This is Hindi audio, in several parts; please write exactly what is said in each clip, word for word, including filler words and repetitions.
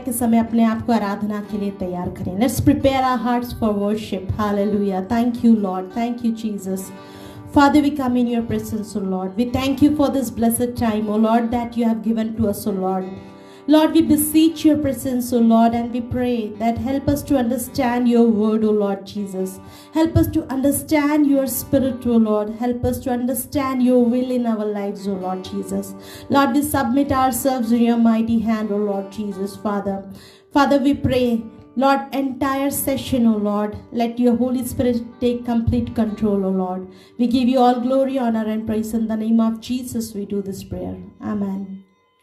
के समय अपने आप को आराधना के लिए तैयार करें. Let's prepare our hearts for worship. Hallelujah. Thank you, Lord. Thank you, Jesus. Father, we come in your presence, O Lord. We thank you for this blessed time, O Lord, that you have given to us, O Lord. Lord, we beseech your presence, O Lord, and we pray that help us to understand your word, O Lord Jesus. Help us to understand your spirit, O Lord. Help us to understand your will in our lives, O Lord Jesus. Lord, we submit ourselves in your mighty hand, O Lord Jesus, Father. Father, we pray, Lord, entire session, O Lord, let your Holy Spirit take complete control, O Lord. We give you all glory, honor, and praise. In the name of Jesus, we do this prayer. Amen.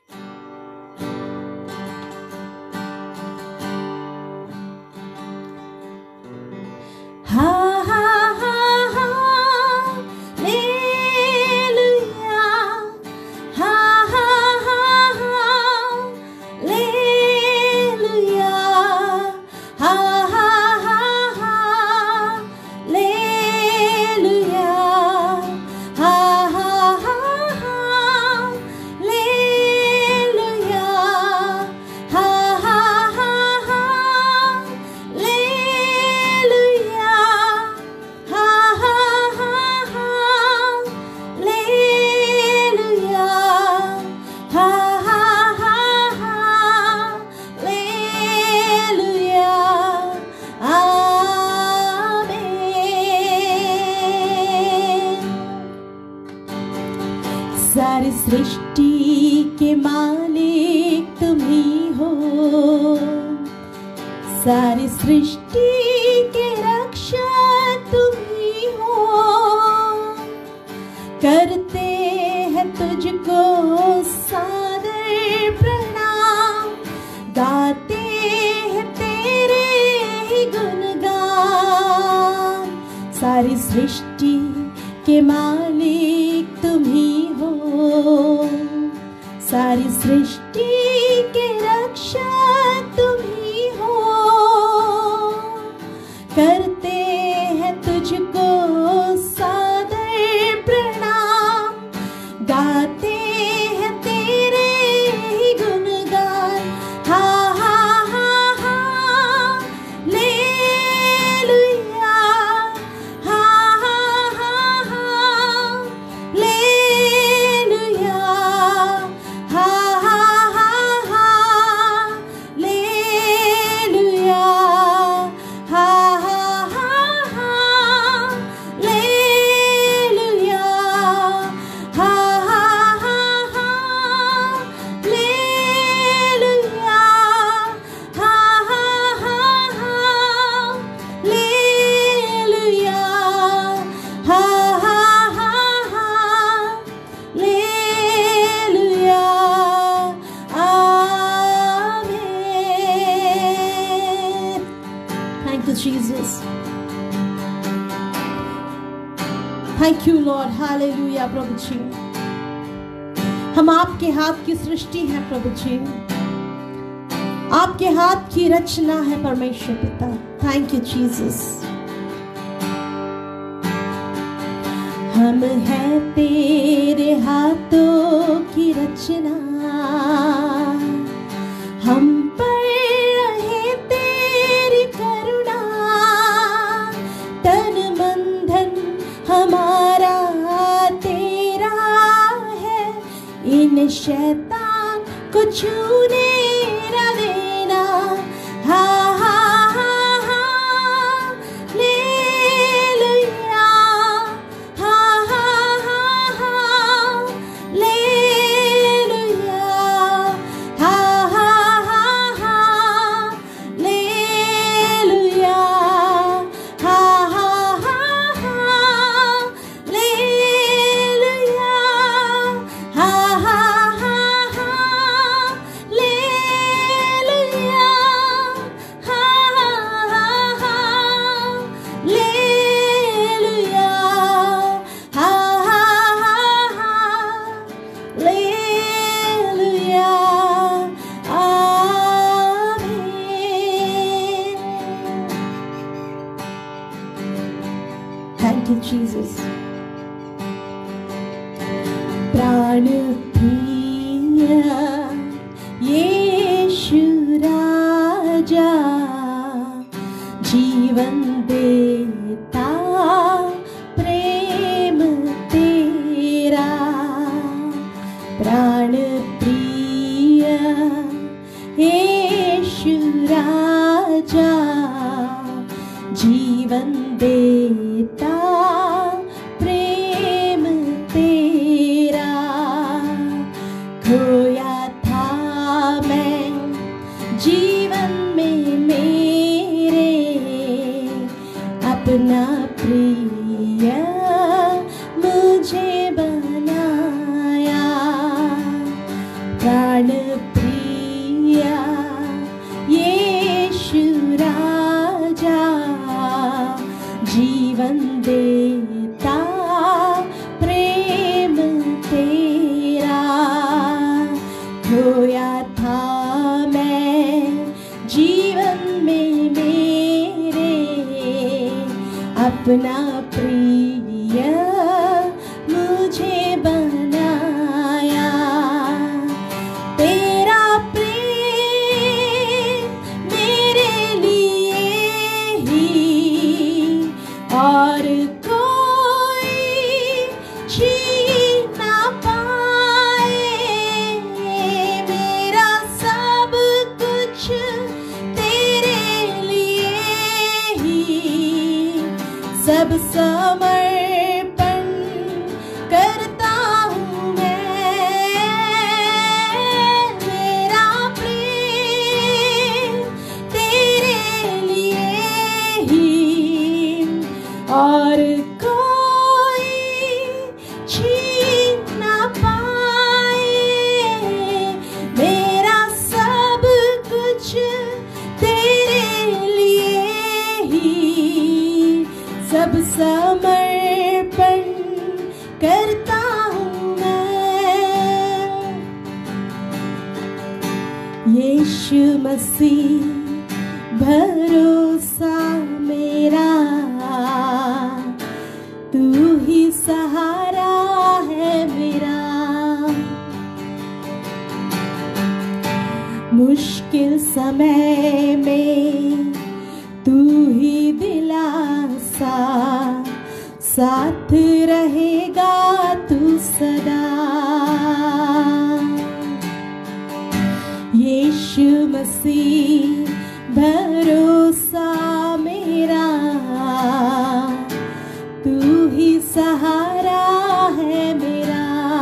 Ha ha ha ha, hallelujah. Ha ha ha ha, hallelujah. Ha ha ha ha, hallelujah. Ha ha ha ha, hallelujah. Ha ha ha ha, hallelujah. सारी सृष्टि के मालिक तुम ही हो, सारी सृष्टि के रक्षक तुम ही हो, करते हैं तुझको सादर प्रणाम, गाते हैं तेरे ही गुणगान. सारी सृष्टि के मालिक तुम ही हो, सारी सृष्टि के रक्षक तुम ही हो, करते हैं तुझको सादर प्रणाम, गाते हैं तेरे ही गुणगान. हा हा हा हा, लेलुया. हा हा हा हा, लेलुया. हा हा हा हा, लेलुया. हा हा हा हा, लेलुया. हा हा हा हा, लेलुया. हा हा हा हा, लेलुया. हा हा हा हा, लेलुया. Amen. Thank you, Jesus. Thank you, Lord. Hallelujah, प्रभु जी. हम आपके हाथ की सृष्टि है प्रभु जी, आपके हाथ की रचना है परमेश्वर पिता. Thank you, Jesus. हम हैं तेरे हाथों की रचना, हम पर रहे तेरी करुणा, तन मन धन हमारा तेरा है, इन शैतान को छूने न देना. हा हा हा हा, लेलुया. हा हा हा हा, लेलुया. हा हा हा हा, लेलुया. हा हा हा हा, लेलुया. हा हा हा हा, लेलुया. हा हा हा, लेलुया. हा हा हा, लेलुया. आमीन. Thank you, Jesus. प्राण प्रिय यीशु राजा, जीवन देता प्रेम तेरा, प्राण प्रिय यीशु राजा, जीवन देता प्रेम तेरा। खोया था मैं जीवन में मेरे, अपना प्रिय मुझे बनाया, प्राण प्रिय यीशु राजा, जीवन देता प्रेम तेरा। खोया था मैं जीवन में मेरे, अपना प्रिय मुझे बनाया, तेरा प्रेम मेरे लिए ही और कोई छीन ना पाए। मेरा सब कुछ तेरे लिए ही, सब समर्पण करता हूँ मैं। मेरा प्रेम तेरे लिए ही और कोई छीन ना पाए। मेरा सब कुछ तेरे लिए ही, सब समर्पण करता हूँ मैं। यीशु मसीह भरोसा मेरा, तू ही सहारा है मेरा। मुश्किल समय में तू ही दिलासा, साथ रहेगा तू सदा। यीशु मसीह भरोसा मेरा, तू ही सहारा है मेरा।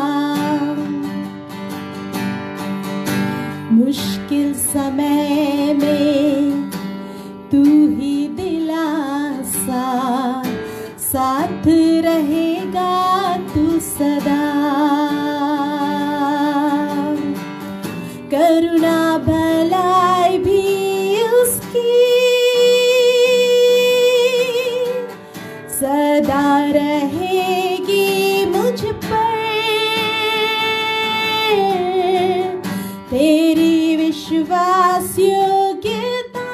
मुश्किल समय में तू ही दिलासा, साथ रहेगा तू सदा। करुणा भलाई भी उसकी सदा रहेगी मुझ पर। तेरी विश्वास योग्यता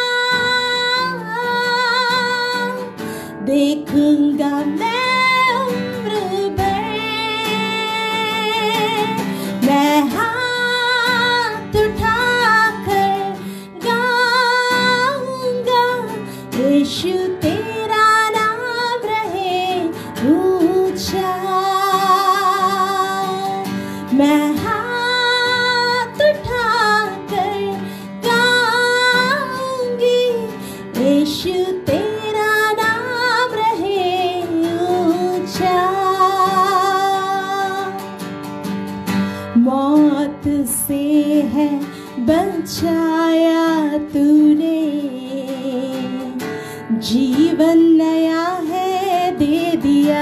देखूंगा मैं उम्र भर। मैं हाथ उठाकर गाऊंगा, यीशु तेरा नाम रहे ऊंचा। मैं हाथ उठाकर गाऊंगी, यीशु तेरा नाम रहे ऊंचा। मौत से है बचाया तूने, जीवन नया है दे दिया।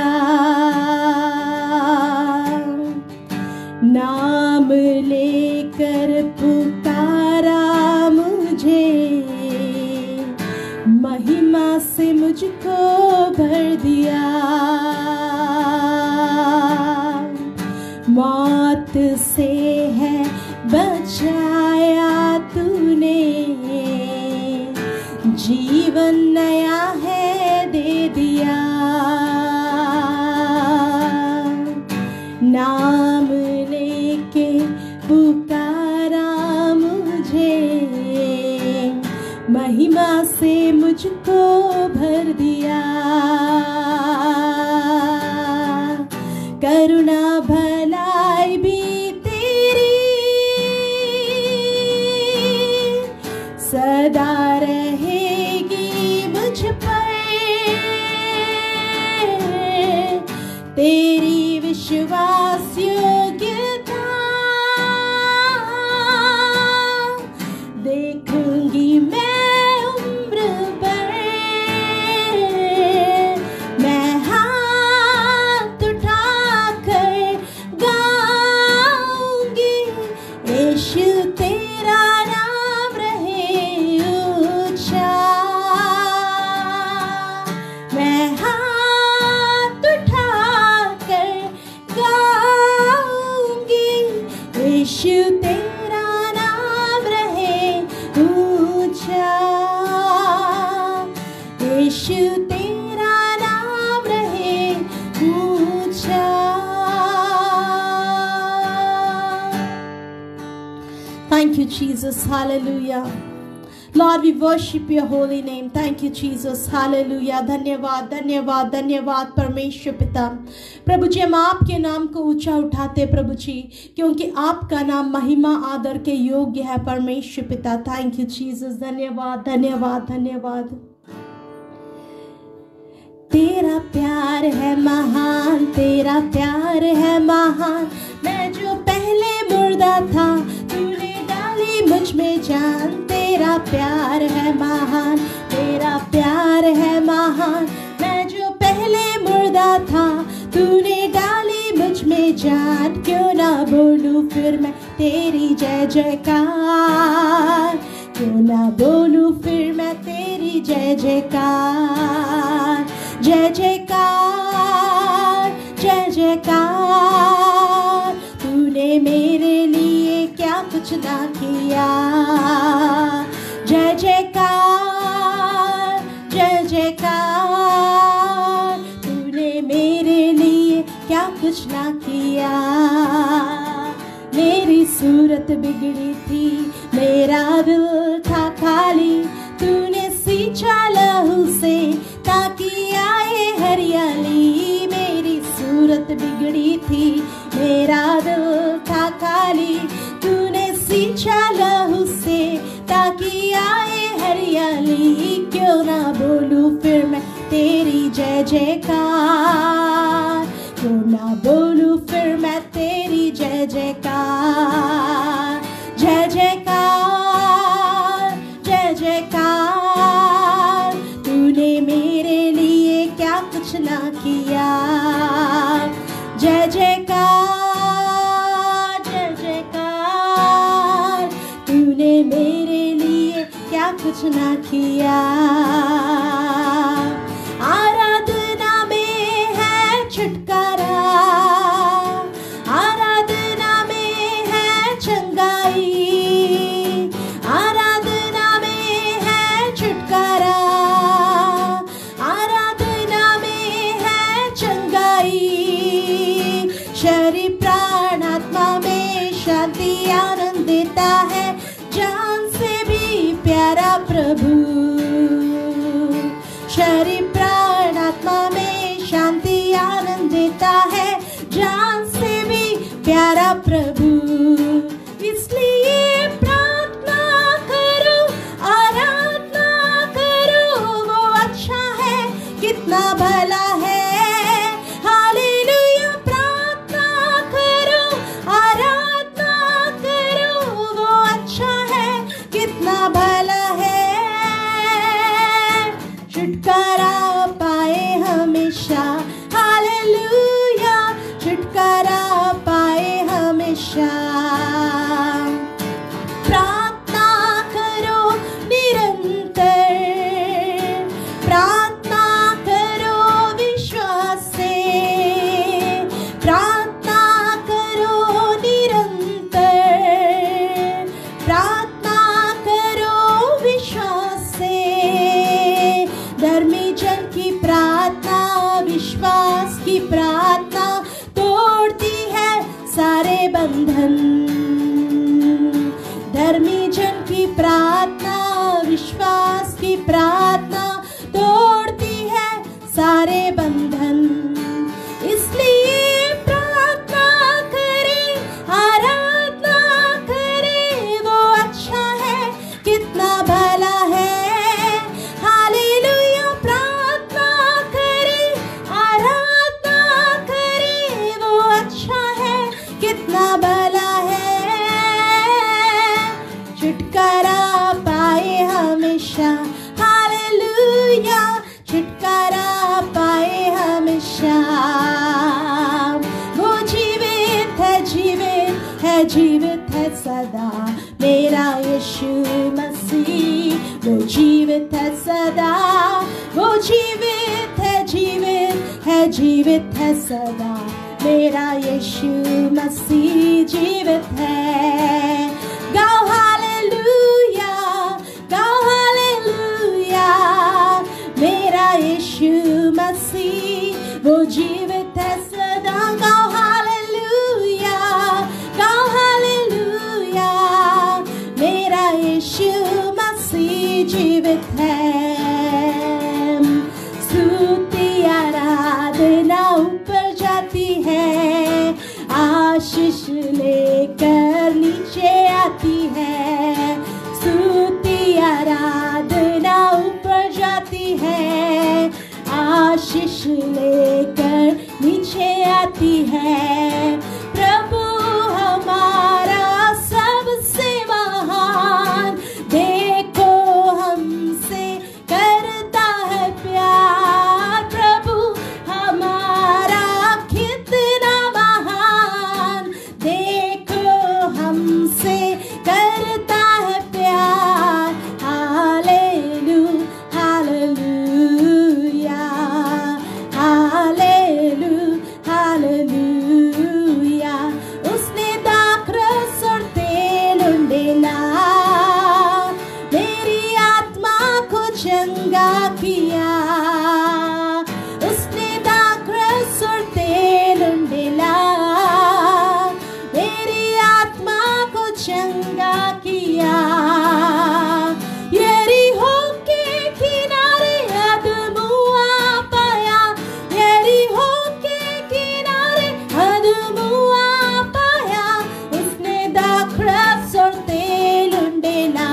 नाम लेकर पुकारा मुझे, महिमा से मुझको भर दिया। मौत से है बचाया तूने, जीवन नया है दे दिया। नाम लेके पुकारा मुझे, महिमा से मुझको भर दिया, करुणा भलाई भी तेरी सदा रहेगी मुझ पर, तेरी विश्वास योग्यता देखूंगी मैं उम्र भर, मैं हाथ उठाकर गाऊंगी, यीशु तेरा नाम रहे ऊंचा, मैं हाथ उठाकर गाऊंगी, यीशु तेरा नाम रहे ऊंचा, यीशु तेरा नाम रहे ऊंचा। Thank you, Jesus. Hallelujah. Lord, we worship your holy name. Thank you, Jesus. Hallelujah. धन्यवाद, धन्यवाद, धन्यवाद परमेश्वर पिता। प्रभु जी, हम आपके नाम को ऊंचा उठाते प्रभु जी, क्योंकि आपका नाम महिमा आदर के योग्य है परमेश्वर पिता। Thank you Jesus. धन्यवाद, धन्यवाद, धन्यवाद। तेरा प्यार है महान, तेरा प्यार है महान, मैं जो पहले मुर्दा था तूने डाली मुझ में जान, तेरा प्यार है महान, तेरा प्यार है महान, मैं जो पहले मुर्दा था तूने डाली मुझ में जान, क्यों ना बोलूं फिर मैं तेरी जय जयकार, क्यों ना बोलूं फिर मैं तेरी जय जयकार, जय जयकार, जय जयकार, तूने मेरे लिए क्या कुछ ना किया, जय जयकार, जय जयकार, तूने मेरे लिए क्या कुछ ना किया, मेरी सूरत बिगड़ी थी, मेरा दिल था खाली, तूने सींचा लहू से ताकि आए हरियाली, मेरी सूरत बिगड़ी थी, मेरा दिल था खाली, तूने सींचा लहू से ताकि आए हरियाली, क्यों ना बोलूं फिर मैं तेरी जय जयकार, क्यों ना बोलूं फिर मैं तेरी जय जयकार, जय जयकार, जय जयकार, तूने मेरे लिए क्या कुछ ना किया, जय जयकार, जय जयकार, तूने मेरे लिए क्या कुछ ना किया, आराधना में है छुटकारा, आराधना में है चंगाई, आराधना में है छुटकारा, आराधना में है चंगाई, शरीर प्राण आत्मा में शांति आनंद देता है, जान से भी प्यारा प्रभु, शरीर प्राण आत्मा में शांति आनंद देता है, जान से भी प्यारा प्रभु, इसलिए प्रार्थना करो, आराधना करो, वो अच्छा है, कितना भला है, हालेलुया, प्रार्थना करो, आराधना करो, वो अच्छा है, कितना भला है, छुटकारा पाए हमेशा, हालेलुया, छुटकारा पाए हमेशा, प्रार्थना करो निरंतर, प्रार्थना करो विश्वास से, प्रार्थना करो निरंतर, प्रार्थना करो विश्वास से, धर्मी जन की प्रार्थना विश्वास की प्रार्थना तोड़ती है सारे बंधन, धर्मी जन की प्रार्थना विश्वास वो जीवित है सदा, वो जीवित है, जीवित है, जीवित है सदा। मेरा यीशु मसीह जीवित है। गाओ हालेलुया, गाओ हालेलुया। मेरा यीशु मसीह वो जीवित है सदा। गाओ हालेलुया, गाओ हालेलुया। मेरा यीशु मसीह जीवित है। स्तुति आराधना ऊपर जाती है, आशीष लेकर नीचे आती है। स्तुति आराधना ऊपर जाती है, आशीष लेकर नीचे आती है। प्रभु हमारा सबसे महान, देखो हमसे करता है प्यार। प्रभु हमारा कितना महान, देखो हमसे करता है प्यार। Hallelu hallelujah, hallelu hallelujah. उसने दाखरस और तेल उंडेला, मेरी आत्मा को चंगा किया। उसने दाखरस और तेल उंडेला, मेरी आत्मा को चंगा किया। यरीहो के किनारे अदमुआ पाया, यरीहो के किनारे अदमुआ पाया। उसने दाखरस और तेल उंडेला।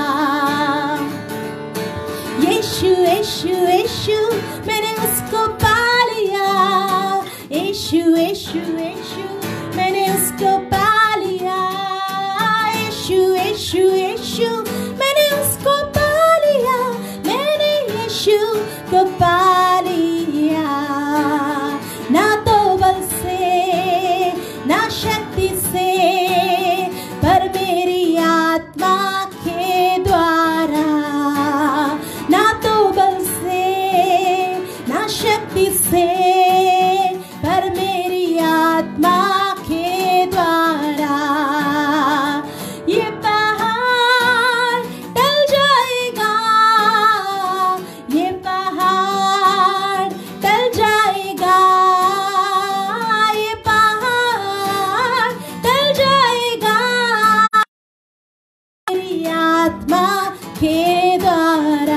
यीशु यीशु यीशु मैंने उसको पा लिया। यीशु यीशु यीशु मैंने उसको पा लिया। यीशु यीशु यीशु मैंने उसको पा लिया। मैंने यीशु को पा लिया। ना तो बल से ना शक्ति से, पर मेरी आत्मा के द्वारा। ना तो बल से ना शक्ति से, पर मेरी आत्मा के द्वारा। ये पहाड़ टल जाएगा, ये पहाड़ टल जाएगा, ये पहाड़ टल जाएगा मेरी आत्मा के द्वारा।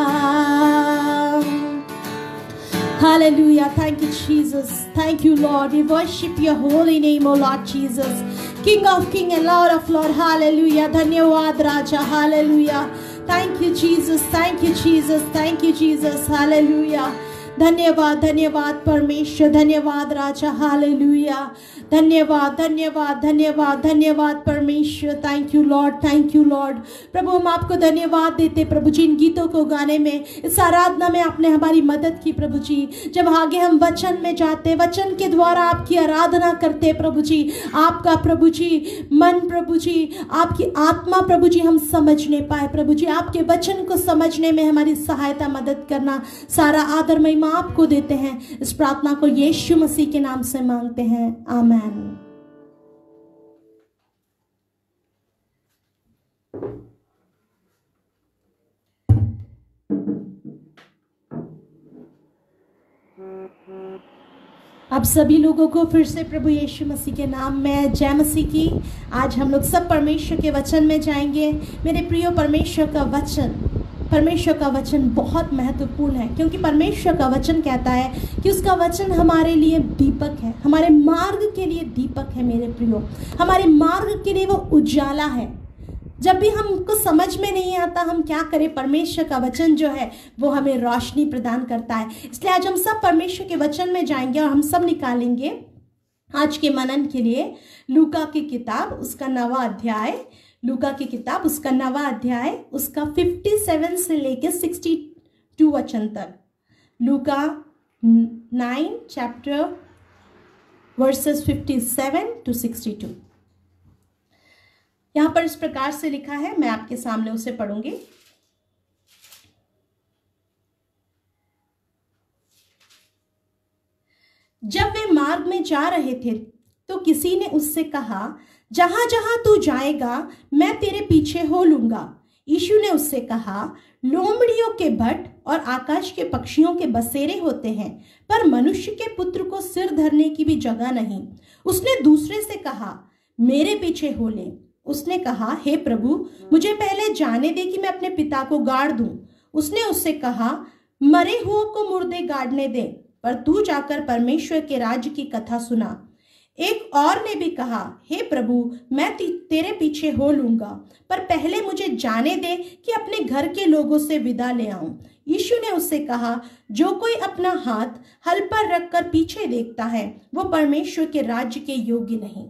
Hallelujah. Thank you, Jesus. Thank you, Lord. We worship your holy name, O Lord Jesus. King of King and Lord of Lord. Hallelujah. धन्यवाद राजा. Hallelujah. Thank you, Jesus. Thank you, Jesus. Thank you, Jesus. Hallelujah. धन्यवाद धन्यवाद परमेश्वर, धन्यवाद राजा। हालेलुया। धन्यवाद धन्यवाद धन्यवाद धन्यवाद परमेश्वर। Thank you Lord, thank you Lord. प्रभु हम आपको धन्यवाद देते प्रभु जी, इन गीतों को गाने में, इस आराधना में आपने हमारी मदद की प्रभु जी। जब आगे हम वचन में जाते, वचन के द्वारा आपकी आराधना करते प्रभु जी, आपका प्रभु जी मन प्रभु जी, आपकी आत्मा प्रभु जी हम समझने पाए प्रभु जी। आपके वचन को समझने में हमारी सहायता मदद करना। सारा आदर महिमा आपको देते हैं। इस प्रार्थना को यीशु मसीह के नाम से मांगते हैं, आमीन। आप सभी लोगों को फिर से प्रभु यीशु मसीह के नाम में जय मसीह की। आज हम लोग सब परमेश्वर के वचन में जाएंगे। मेरे प्रिय, परमेश्वर का वचन परमेश्वर का वचन बहुत महत्वपूर्ण है, क्योंकि परमेश्वर का वचन कहता है कि उसका वचन हमारे लिए दीपक है, हमारे मार्ग के लिए दीपक है मेरे प्रियो, हमारे मार्ग के लिए वो उजाला है। जब भी हमको समझ में नहीं आता हम क्या करें, परमेश्वर का वचन जो है वो हमें रोशनी प्रदान करता है। इसलिए आज हम सब परमेश्वर के वचन में जाएंगे और हम सब निकालेंगे आज के मनन के लिए लूका की किताब, उसका नवा अध्याय, लूका की किताब उसका नवा अध्याय, उसका सत्तावन से लेकर बासठ वचन तक। लूका नाइन चैप्टर वर्सेस सत्तावन टू बासठ। यहाँ पर इस प्रकार से लिखा है, मैं आपके सामने उसे पढ़ूंगी। जब वे मार्ग में जा रहे थे तो किसी ने उससे कहा, जहां जहां तू जाएगा मैं तेरे पीछे हो लूंगा। यीशु ने उससे कहा, लोमड़ियों के भट्ट और आकाश के पक्षियों के बसेरे होते हैं, पर मनुष्य के पुत्र को सिर धरने की भी जगह नहीं। उसने दूसरे से कहा, मेरे पीछे हो ले। उसने कहा, हे प्रभु, मुझे पहले जाने दे कि मैं अपने पिता को गाड़ दूं। उसने उससे कहा, मरे हुओं को मुर्दे गाड़ने दे, पर तू जाकर परमेश्वर के राज्य की कथा सुना। एक और ने भी कहा, हे प्रभु, मैं तेरे पीछे हो लूंगा, पर पहले मुझे जाने दे कि अपने घर के लोगों से विदा ले आऊं। यीशु ने उससे कहा, जो कोई अपना हाथ हल पर रखकर पीछे देखता है वो परमेश्वर के राज्य के योग्य नहीं।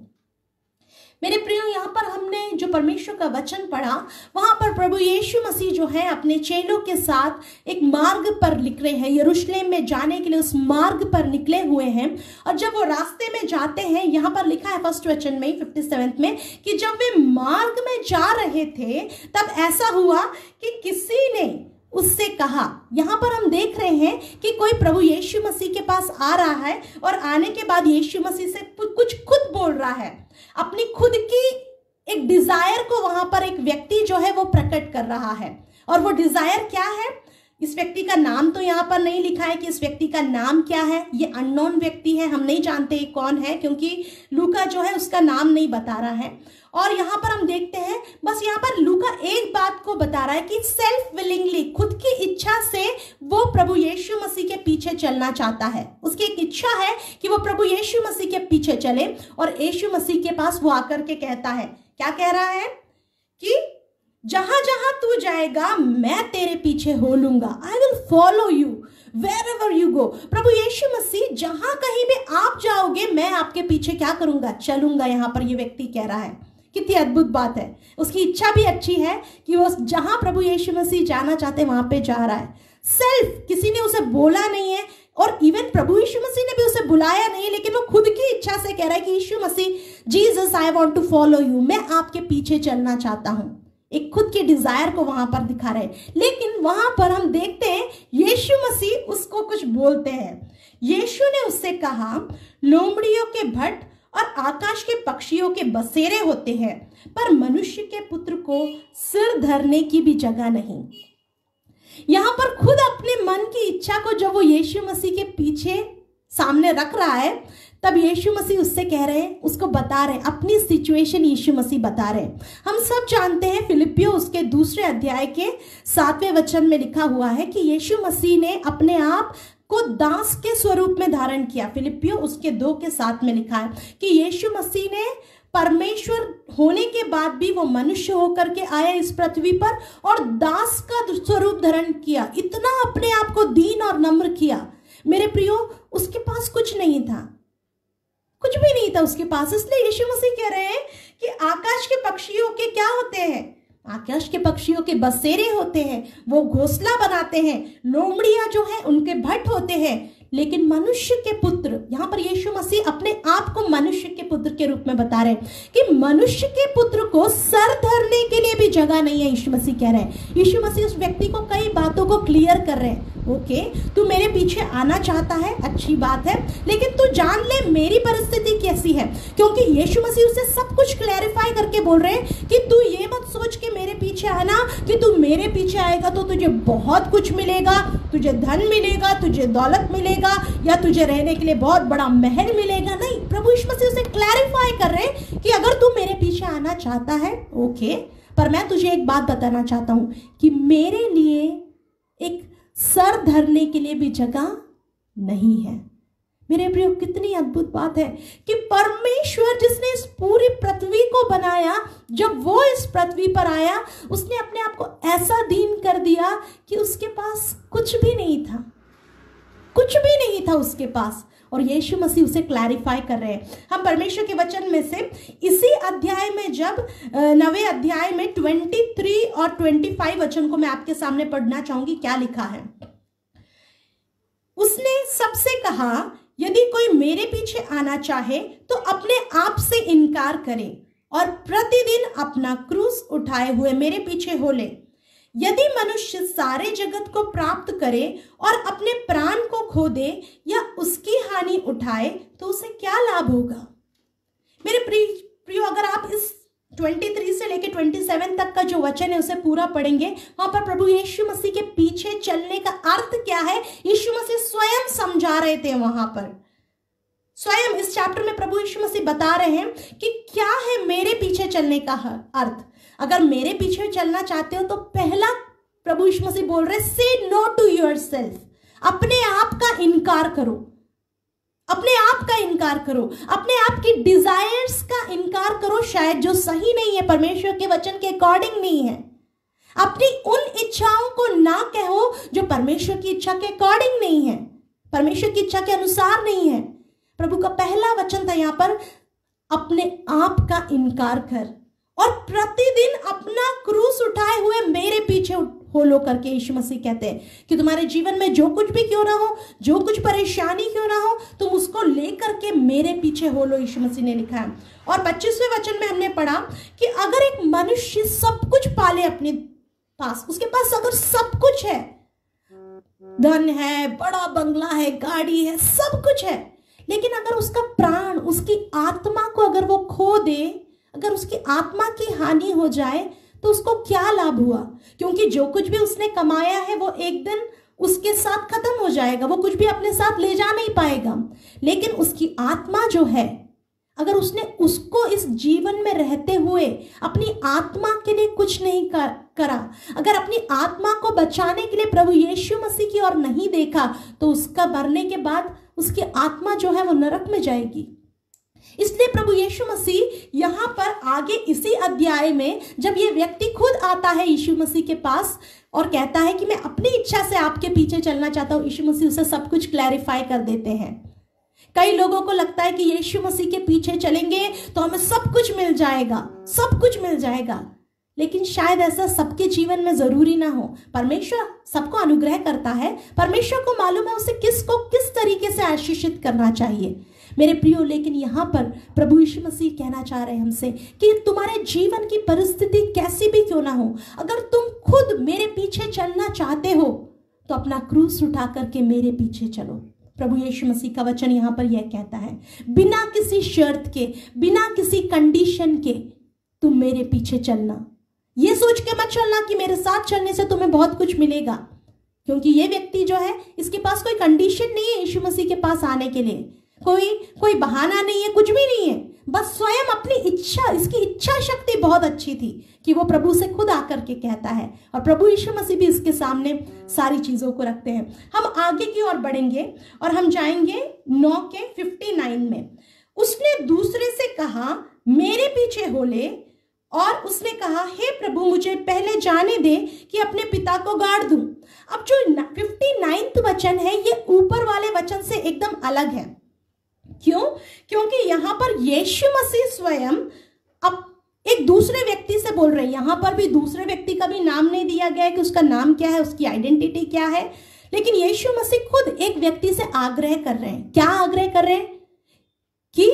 मेरे प्रियो, यहाँ पर हमने जो परमेश्वर का वचन पढ़ा, वहां पर प्रभु यीशु मसीह जो है अपने चेलों के साथ एक मार्ग पर निकले हैं, यरूशलेम में जाने के लिए उस मार्ग पर निकले हुए हैं। और जब वो रास्ते में जाते हैं, यहाँ पर लिखा है फर्स्ट वचन में फिफ्टी सेवेंथ में कि जब वे मार्ग में जा रहे थे तब ऐसा हुआ कि किसी ने उससे कहा। यहाँ पर हम देख रहे हैं कि कोई प्रभु यीशु मसीह के पास आ रहा है और आने के बाद यीशु मसीह से कुछ खुद बोल रहा है, अपनी खुद की एक डिजायर को वहां पर एक व्यक्ति जो है वो प्रकट कर रहा है। और वो डिजायर क्या है? इस व्यक्ति का नाम तो यहाँ पर नहीं लिखा है कि इस व्यक्ति का नाम क्या है। ये अननोन व्यक्ति है, हम नहीं जानते कौन है, क्योंकि लूका जो है उसका नाम नहीं बता रहा है। और यहाँ पर हम देखते हैं, बस यहाँ पर लूका एक बात को बता रहा है कि सेल्फ विलिंगली, खुद की इच्छा से वो प्रभु यीशु मसीह के पीछे चलना चाहता है। उसकी एक इच्छा है कि वो प्रभु यीशु मसीह के पीछे चले। और यीशु मसीह के पास वो आकर के कहता है, क्या कह रहा है कि जहां जहां तू जाएगा मैं तेरे पीछे हो लूंगा। I will follow you wherever you go. प्रभु यीशु मसीह जहां कहीं भी आप जाओगे मैं आपके पीछे क्या करूंगा? चलूंगा। यहाँ पर ये व्यक्ति कह रहा है, कितनी अद्भुत बात है। उसकी इच्छा भी अच्छी है कि वो जहां प्रभु यीशु मसीह जाना चाहते वहां पे जा रहा है। सेल्फ, किसी ने उसे बोला नहीं है और इवन प्रभु यीशु मसीह ने भी उसे बुलाया नहीं है, लेकिन वो खुद की इच्छा से कह रहा है कि यीशु मसीह, Jesus, I want to follow you, मैं आपके पीछे चलना चाहता हूं। एक खुद की डिजायर को वहां पर दिखा रहे। लेकिन वहां पर हम देखते हैं यीशु मसीह उसको कुछ बोलते हैं। यीशु ने उससे कहा, लोमड़ियों के भट्ट और आकाश के पक्षियों के बसेरे होते हैं, पर मनुष्य के पुत्र को सिर धरने की भी जगह नहीं। यहां पर खुद अपने मन की इच्छा को जब वो यीशु मसीह के पीछे सामने रख रहा है, तब यीशु मसीह उससे कह रहे हैं, उसको बता रहे हैं, अपनी सिचुएशन यीशु मसीह बता रहे हैं। हम सब जानते हैं, फिलिपियो उसके दूसरे अध्याय के सातवें वचन में लिखा हुआ है कि यीशु मसीह ने अपने आप को दास के स्वरूप में धारण किया। फिलिपियो उसके दो के साथ में लिखा है कि यीशु मसीह ने परमेश्वर होने के बाद भी वो मनुष्य होकर के आया इस पृथ्वी पर और दास का स्वरूप धारण किया। इतना अपने आप को दीन और नम्र किया। मेरे प्रियो, उसके पास कुछ नहीं था, कुछ भी नहीं था उसके पास। इसलिए यीशु मसीह कह रहे हैं कि आकाश के पक्षियों के क्या होते हैं? आकाश के पक्षियों के बसेरे होते हैं, वो घोंसला बनाते हैं। लोमड़ियां जो है उनके भट्ट होते हैं। लेकिन मनुष्य के पुत्र, यहाँ पर यीशु मसीह अपने आप को मनुष्य के पुत्र के रूप में बता रहे हैं कि मनुष्य के पुत्र को सर धरने के लिए भी जगह नहीं है। यीशु मसीह कह रहे हैं, यीशु मसीह उस व्यक्ति को कई बातों को क्लियर कर रहे हैं। ओके, तू मेरे पीछे आना चाहता है, अच्छी बात है, लेकिन तू जान ले मेरी परिस्थिति कैसी है। क्योंकि यीशु मसीह उसे सब कुछ क्लैरिफाई करके बोल रहे हैं कि तू ये मत सोच के मेरे पीछे आना कि तू मेरे पीछे आएगा तो तुझे बहुत कुछ मिलेगा, तुझे धन मिलेगा, तुझे दौलत मिलेगा, या तुझे रहने के लिए बहुत बड़ा महल मिलेगा। नहीं, प्रभु यीशु मसीह उसे क्लैरिफाई कर रहे हैं कि अगर तू मेरे पीछे आना चाहता है, ओके, पर मैं तुझे एक बात बताना चाहता हूं कि मेरे लिए एक सर धरने के लिए भी जगह नहीं है। मेरे प्रियो, कितनी अद्भुत बात है कि परमेश्वर जिसने इस पूरी पृथ्वी को बनाया, जब वो इस पृथ्वी पर आया, उसने अपने आप को ऐसा दीन कर दिया कि उसके पास कुछ भी नहीं था, कुछ भी नहीं था उसके पास। और यीशु मसीह उसे क्लैरिफाई कर रहे हैं। हम परमेश्वर के वचन में से इसी अध्याय में, जब नवे अध्याय में तेईस और पच्चीस वचन को मैं आपके सामने पढ़ना चाहूंगी। क्या लिखा है? उसने सबसे कहा, यदि कोई मेरे पीछे आना चाहे तो अपने आप से इनकार करे और प्रतिदिन अपना क्रूस उठाए हुए मेरे पीछे हो ले। यदि मनुष्य सारे जगत को प्राप्त करे और अपने प्राण को खो दे या उसकी हानि उठाए तो उसे क्या लाभ होगा। मेरे प्रियो, अगर आप इस तेईस से लेकर सत्ताईस तक का जो वचन है उसे पूरा पढ़ेंगे, वहां पर प्रभु यीशु मसीह के पीछे चलने का अर्थ क्या है यीशु मसीह स्वयं समझा रहे थे। वहां पर स्वयं इस चैप्टर में प्रभु यीशु मसीह बता रहे हैं कि क्या है मेरे पीछे चलने का अर्थ। अगर मेरे पीछे चलना चाहते हो तो पहला प्रभु यीशु मसीह बोल रहे से नो टू योरसेल्फ, अपने आप का इनकार करो, अपने आप का इनकार करो, अपने आप की डिजायर्स का इनकार करो, शायद जो सही नहीं है, परमेश्वर के वचन के अकॉर्डिंग नहीं है। अपनी उन इच्छाओं को ना कहो जो परमेश्वर की इच्छा के अकॉर्डिंग नहीं है, परमेश्वर की इच्छा के अनुसार नहीं है। प्रभु का पहला वचन था यहाँ पर, अपने आप का इनकार कर और प्रतिदिन अपना क्रूस उठाए हुए मेरे पीछे फॉलो करके। यीशु मसीह कहते हैं कि तुम्हारे जीवन में जो कुछ भी क्यों ना हो, जो कुछ परेशानी क्यों ना हो, तुम उसको लेकर के मेरे पीछे हो लो, यीशु मसीह ने लिखा है। और पच्चीसवें वचन में हमने पढ़ा कि अगर एक मनुष्य सब कुछ पाले अपने पास, उसके पास अगर सब कुछ है, धन है, बड़ा बंगला है, गाड़ी है, सब कुछ है, लेकिन अगर उसका प्राण, उसकी आत्मा को अगर वो खो दे, अगर उसकी आत्मा की हानि हो जाए तो उसको क्या लाभ हुआ। क्योंकि जो कुछ भी उसने कमाया है वो एक दिन उसके साथ खत्म हो जाएगा, वो कुछ भी अपने साथ ले जा नहीं पाएगा। लेकिन उसकी आत्मा जो है, अगर उसने उसको इस जीवन में रहते हुए अपनी आत्मा के लिए कुछ नहीं कर, करा, अगर अपनी आत्मा को बचाने के लिए प्रभु यीशु मसीह की ओर नहीं देखा, तो उसका मरने के बाद उसकी आत्मा जो है वो नरक में जाएगी। इसलिए प्रभु यीशु मसीह यहाँ पर आगे इसी अध्याय में जब ये व्यक्ति खुद आता है यीशु मसीह के पास और कहता है कि मैं अपनी इच्छा से आपके पीछे चलना चाहता हूँ, यीशु मसीह उसे सब कुछ क्लैरिफाई कर देते हैं। कई लोगों को लगता है कि यीशु मसीह के पीछे चलेंगे तो हमें सब कुछ मिल जाएगा, सब कुछ मिल जाएगा, लेकिन शायद ऐसा सबके जीवन में जरूरी ना हो। परमेश्वर सबको अनुग्रह करता है, परमेश्वर को मालूम है उसे किसको किस तरीके से आशीषित करना चाहिए। मेरे प्रियो, लेकिन यहाँ पर प्रभु यीशु मसीह कहना चाह रहे हैं हमसे कि तुम्हारे जीवन की परिस्थिति कैसी भी क्यों ना हो, अगर तुम खुद मेरे पीछे चलना चाहते हो तो अपना क्रूस उठा करके मेरे पीछे चलो। प्रभु यीशु मसीह का वचन यहाँ पर यह कहता है, बिना किसी शर्त के, बिना किसी कंडीशन के तुम मेरे पीछे चलना। ये सोच के मत चलना कि मेरे साथ चलने से तुम्हें बहुत कुछ मिलेगा, क्योंकि ये व्यक्ति जो है इसके पास कोई कंडीशन नहीं है यीशु मसीह के पास आने के लिए, कोई कोई बहाना नहीं है, कुछ भी नहीं है, बस स्वयं अपनी इच्छा, इसकी इच्छा शक्ति बहुत अच्छी थी कि वो प्रभु से खुद आकर के कहता है। और प्रभु यीशु मसीह भी इसके सामने सारी चीजों को रखते हैं। हम आगे की ओर बढ़ेंगे और हम जाएंगे नौ के उनसठ में। उसने दूसरे से कहा, मेरे पीछे हो ले, और उसने कहा, हे प्रभु, मुझे पहले जाने दे कि अपने पिता को गाड़ दूं। अब जो उनसठवां वचन है ये ऊपर वाले वचन से एकदम अलग है। क्यों? क्योंकि यहां पर यीशु मसीह स्वयं अब एक दूसरे व्यक्ति से बोल रहे हैं। यहां पर भी दूसरे व्यक्ति का भी नाम नहीं दिया गया है कि उसका नाम क्या है, उसकी आइडेंटिटी क्या है, लेकिन यीशु मसीह खुद एक व्यक्ति से आग्रह कर रहे हैं। क्या आग्रह कर रहे हैं? कि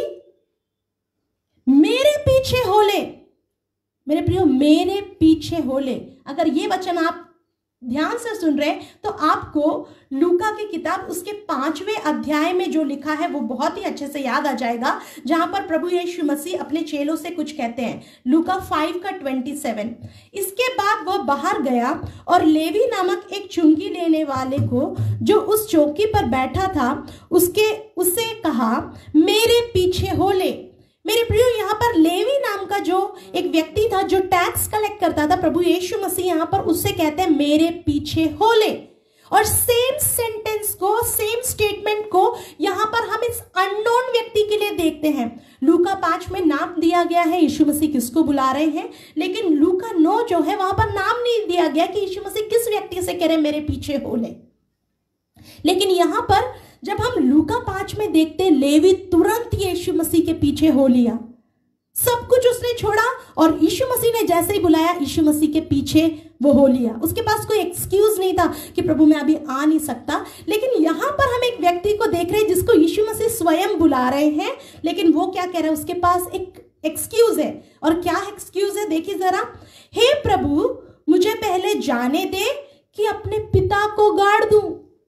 मेरे पीछे हो ले। मेरे प्रियो, मेरे पीछे हो ले। अगर ये वचन आप ध्यान से सुन रहे हैं तो आपको लूका की किताब उसके पांचवें अध्याय में जो लिखा है वो बहुत ही अच्छे से याद आ जाएगा, जहां पर प्रभु यीशु मसीह अपने चेलों से कुछ कहते हैं। लूका फाइव का सत्ताईस। इसके बाद वह बाहर गया और लेवी नामक एक चुंगी लेने वाले को जो उस चौकी पर बैठा था उसके उससे कहा, मेरे पीछे हो ले। मेरे प्रियो, यहाँ पर लेवी नाम का जो एक व्यक्ति था जो टैक्स कलेक्ट करता था, प्रभु यीशु मसीह यहाँ पर उससे कहते हैं, मेरे पीछे हो ले। और सेम सेंटेंस को, सेम स्टेटमेंट को यहाँ पर हम इस अननोन व्यक्ति के लिए देखते हैं। लूका पांच में नाम दिया गया है यीशु मसीह किसको बुला रहे हैं, लेकिन लूका नौ जो है वहां पर नाम नहीं दिया गया कि यीशु मसीह किस व्यक्ति से कह रहे मेरे पीछे हो ले। लेकिन यहाँ पर जब हम लूका पांच में देखते हैं, लेवी तुरंत यीशु मसीह के पीछे हो लिया, सब कुछ उसने छोड़ा और यीशु मसीह ने जैसे ही बुलाया यीशु मसीह के पीछे वो हो लिया। उसके पास कोई एक्सक्यूज नहीं था कि प्रभु मैं अभी आ नहीं सकता। लेकिन यहाँ पर हम एक व्यक्ति को देख रहे हैं जिसको यीशु मसीह स्वयं बुला रहे हैं, लेकिन वो क्या कह रहा है, उसके पास एक एक्सक्यूज है। और क्या एक्सक्यूज है, देखिए जरा, हे प्रभु, मुझे पहले जाने दे कि अपने पिता को गाड़ दूं।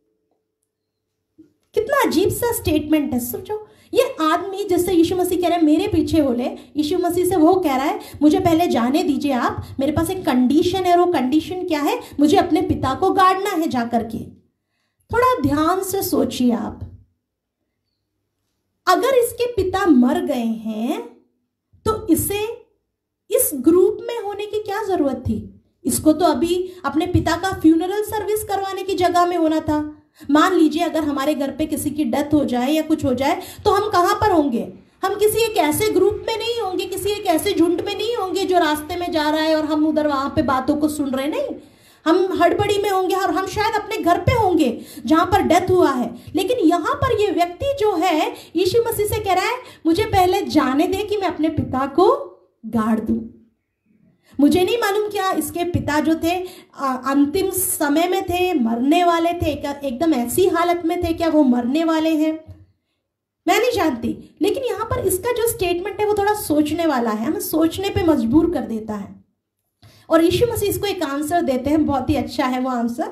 कितना अजीब सा स्टेटमेंट है। सोचो, ये आदमी जिससे यीशु मसीह कह रहे हैं मेरे पीछे हो ले, यीशु मसीह से वो कह रहा है मुझे पहले जाने दीजिए आप, मेरे पास एक कंडीशन है, और वो कंडीशन क्या है, मुझे अपने पिता को गाड़ना है जाकर के। थोड़ा ध्यान से सोचिए आप, अगर इसके पिता मर गए हैं तो इसे इस ग्रुप में होने की क्या जरूरत थी? इसको तो अभी अपने पिता का फ्यूनरल सर्विस करवाने की जगह में होना था। मान लीजिए अगर हमारे घर पे किसी की डेथ हो जाए या कुछ हो जाए तो हम कहां पर होंगे? हम किसी एक ऐसे ग्रुप में नहीं होंगे, किसी एक ऐसे झुंड में नहीं होंगे जो रास्ते में जा रहा है और हम उधर वहां पे बातों को सुन रहे, नहीं। हम हड़बड़ी में होंगे और हम शायद अपने घर पे होंगे जहां पर डेथ हुआ है। लेकिन यहां पर ये व्यक्ति जो है यीशु मसीह से कह रहा है मुझे पहले जाने दे कि मैं अपने पिता को गाड़ दूं। मुझे नहीं मालूम क्या इसके पिता जो थे अंतिम समय में थे, मरने वाले थे, एकदम ऐसी हालत में थे, क्या वो मरने वाले हैं, मैं नहीं जानती। लेकिन यहां पर इसका जो स्टेटमेंट है वो थोड़ा सोचने वाला है, हमें सोचने पे मजबूर कर देता है। और यीशु मसीह इसको एक आंसर देते हैं, बहुत ही अच्छा है वो आंसर,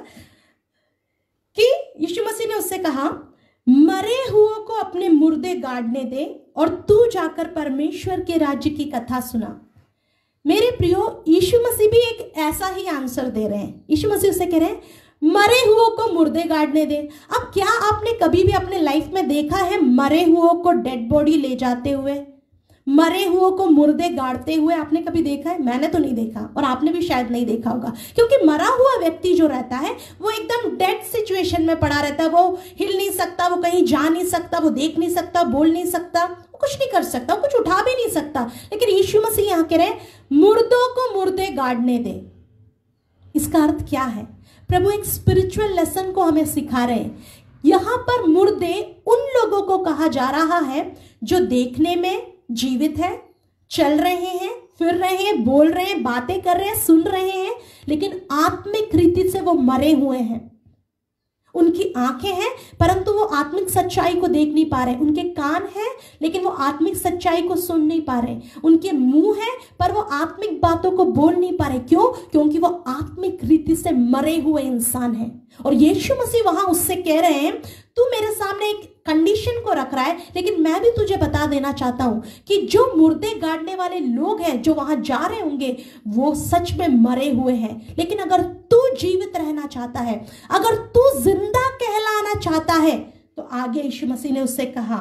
कि यीशु मसीह ने उससे कहा मरे हुओं को अपने मुर्दे गाड़ने दे और तू जाकर परमेश्वर के राज्य की कथा सुना। मेरे प्रियो, यीशु मसीह भी एक ऐसा ही आंसर दे रहे हैं। यीशु मसीह उससे कह रहे हैं मरे हुओं को मुर्दे गाड़ने दे। अब क्या आपने कभी भी अपने लाइफ में देखा है मरे हुओं को डेड बॉडी ले जाते हुए, मरे हुओं को मुर्दे गाड़ते हुए? आपने कभी देखा है? मैंने तो नहीं देखा और आपने भी शायद नहीं देखा होगा, क्योंकि मरा हुआ व्यक्ति जो रहता है वो एकदम डेड सिचुएशन में पड़ा रहता है। वो हिल नहीं सकता, वो कहीं जा नहीं सकता, वो देख नहीं सकता, बोल नहीं सकता, वो कुछ नहीं कर सकता, वो कुछ उठा भी नहीं सकता। लेकिन यीशु मसीह यहाँ कह रहे मुर्दों को मुर्दे गाड़ने दे। इसका अर्थ क्या है? प्रभु एक स्पिरिचुअल लेसन को हमें सिखा रहे हैं। यहां पर मुर्दे उन लोगों को कहा जा रहा है जो देखने में जीवित है, चल रहे हैं, फिर रहे हैं, बोल रहे हैं, बातें कर रहे हैं, सुन रहे हैं, लेकिन आत्मिक रीति से वो मरे हुए हैं। उनकी आंखें हैं परंतु वो आत्मिक सच्चाई को देख नहीं पा रहे। उनके कान हैं लेकिन वो आत्मिक सच्चाई को सुन नहीं पा रहे। उनके मुंह हैं पर वो आत्मिक बातों को बोल नहीं पा रहे। क्यों? क्योंकि वो आत्मिक रीति से मरे हुए इंसान हैं। और यीशु मसीह वहां उससे कह रहे हैं तू मेरे सामने एक कंडीशन को रख रहा है, लेकिन मैं भी तुझे बता देना चाहता हूं कि जो मुर्दे गाड़ने वाले लोग हैं जो वहां जा रहे होंगे वो सच में मरे हुए हैं। लेकिन अगर तू जीवित रहना चाहता है, अगर तू जिंदा कहलाना चाहता है, तो आगे यीशु मसीह ने उससे कहा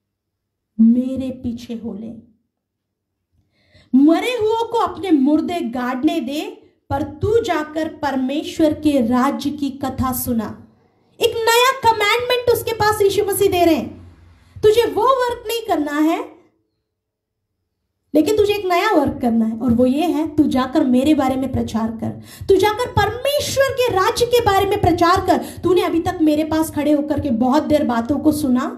मेरे पीछे हो ले। मरे हुओं को अपने मुर्दे गाड़ने दे, पर तू जाकर परमेश्वर के राज्य की कथा सुना। एक नया कमांडमेंट उसके पास यीशु मसीह दे रहे हैं। तुझे वो वर्क नहीं करना है, लेकिन तुझे एक नया वर्क करना है, और वो ये है तू जाकर मेरे बारे में प्रचार कर, तू जाकर परमेश्वर के राज्य के बारे में प्रचार कर। तूने अभी तक मेरे पास खड़े होकर के बहुत देर बातों को सुना,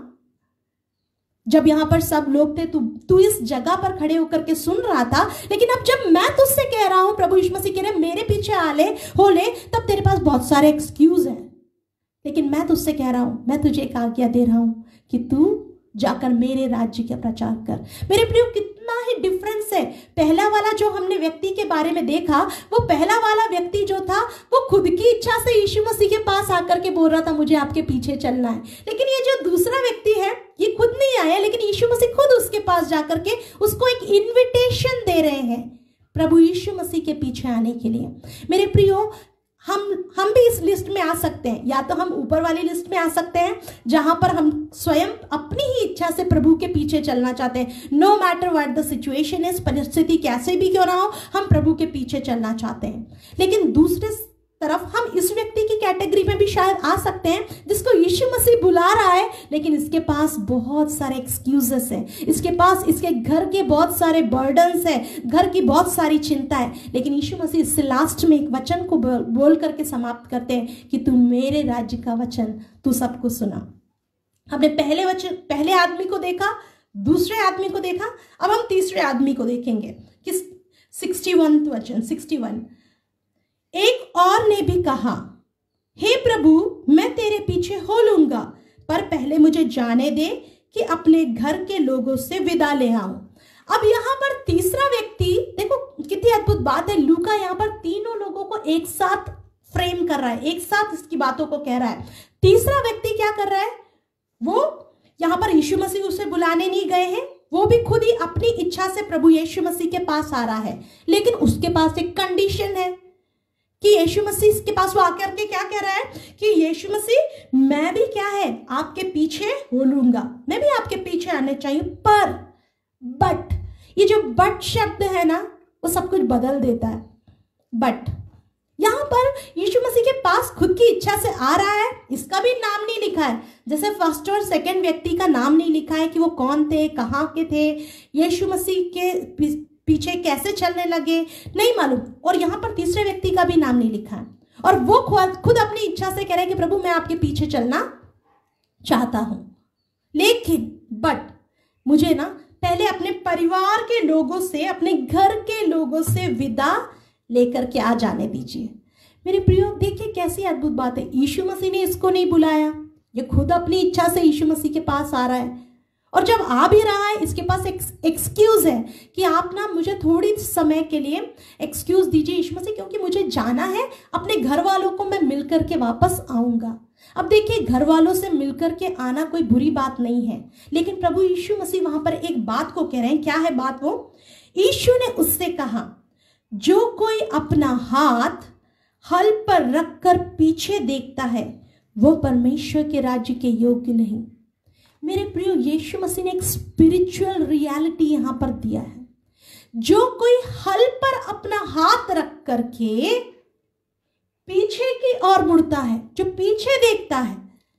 जब यहां पर सब लोग थे तू तू इस जगह पर खड़े होकर के सुन रहा था, लेकिन अब जब मैं तुझसे कह रहा हूं, प्रभु यीशु मसीह कह रहे मेरे पीछे आ ले हो ले, तब तेरे पास बहुत सारे एक्सक्यूज हैं। लेकिन मैं तुझसे कह रहा हूं, मैं तुझे एक आज्ञा दे रहा हूं कि तू जाकर मेरे राज्य का प्रचार कर। मेरे प्रियो, कितना ही डिफरेंस है। पहला वाला जो हमने व्यक्ति के बारे में देखा, वो पहला वाला व्यक्ति जो था वो खुद की इच्छा से यीशु मसीह के पास आकर के बोल रहा था मुझे आपके पीछे चलना है। लेकिन ये जो दूसरा व्यक्ति है ये खुद नहीं आया, लेकिन यीशु मसीह खुद उसके पास जाकर के उसको एक इन्विटेशन दे रहे हैं प्रभु यीशु मसीह के पीछे आने के लिए। मेरे प्रियो, हम हम भी इस लिस्ट में आ सकते हैं, या तो हम ऊपर वाली लिस्ट में आ सकते हैं जहां पर हम स्वयं अपनी ही इच्छा से प्रभु के पीछे चलना चाहते हैं। No matter what the situation is, परिस्थिति कैसे भी क्यों ना हो, हम प्रभु के पीछे चलना चाहते हैं। लेकिन दूसरे तरफ हम इस व्यक्ति की कैटेगरी में भी शायद आ सकते हैं जिसको यीशु मसीह बुला रहा है, लेकिन इसके पास बहुत सारे एक्सक्यूजेस हैं, इसके पास इसके घर के बहुत सारे बर्डन्स हैं, घर की बहुत सारी चिंता है। लेकिन यीशु मसीह इससे लास्ट में एक वचन को बोल, बोल करके समाप्त करते हैं कि तू मेरे राज्य का वचन तू सबको सुना। हमने पहले वचन पहले आदमी को देखा, दूसरे आदमी को देखा, अब हम तीसरे आदमी को देखेंगे कि सिक्सटी वन वचन सिक्सटी वन। एक और ने भी कहा, हे प्रभु, मैं तेरे पीछे हो लूंगा, पर पहले मुझे जाने दे कि अपने घर के लोगों से विदा ले आऊं। अब यहाँ पर तीसरा व्यक्ति, देखो कितनी अद्भुत बात है, लूका यहाँ पर तीनों लोगों को एक साथ फ्रेम कर रहा है, एक साथ इसकी बातों को कह रहा है। तीसरा व्यक्ति क्या कर रहा है, वो यहाँ पर यीशु मसीह उसे बुलाने नहीं गए हैं, वो भी खुद ही अपनी इच्छा से प्रभु यीशु मसीह के पास आ रहा है, लेकिन उसके पास एक कंडीशन है कि यीशु मसीह इसके पास वो आकर के क्या कह रहा है कि यीशु मसीह मैं भी क्या है आपके पीछे हो लूंगा, मैं भी आपके पीछे आने चाहिए, पर बट ये जो बट शब्द है ना वो सब कुछ बदल देता है। बट यहां पर यीशु मसीह के पास खुद की इच्छा से आ रहा है, इसका भी नाम नहीं लिखा है, जैसे फर्स्ट और सेकंड व्यक्ति का नाम नहीं लिखा है कि वो कौन थे, कहाँ के थे, यीशु मसीह के पीछे कैसे चलने लगे, नहीं मालूम। और यहाँ पर तीसरे व्यक्ति का भी नाम नहीं लिखा है, और वो खुद अपनी इच्छा से कह रहे हैं कि प्रभु मैं आपके पीछे चलना चाहता हूं, लेकिन बट मुझे ना पहले अपने परिवार के लोगों से, अपने घर के लोगों से विदा लेकर के आ जाने दीजिए। मेरे प्रियो देखिए कैसी अद्भुत बात है, यीशु मसीह ने इसको नहीं बुलाया, ये खुद अपनी इच्छा से यीशु मसीह के पास आ रहा है, और जब आ भी रहा है इसके पास एक एक्सक्यूज है कि आप ना मुझे थोड़ी समय के लिए एक्सक्यूज दीजिए यीशु मसीह, क्योंकि मुझे जाना है, अपने घर वालों को मैं मिलकर के वापस आऊंगा। अब देखिए घर वालों से मिलकर के आना कोई बुरी बात नहीं है, लेकिन प्रभु यीशु मसीह वहां पर एक बात को कह रहे हैं, क्या है बात वो, यीशु ने उससे कहा जो कोई अपना हाथ हल पर रखकर पीछे देखता है वो परमेश्वर के राज्य के योग्य नहीं। मेरे प्रियो यीशु मसीह ने एक स्पिरिचुअल रियलिटी यहां पर दिया है, जो कोई हल पर अपना हाथ रख करके पीछे की ओर मुड़ता है, जो पीछे देखता है,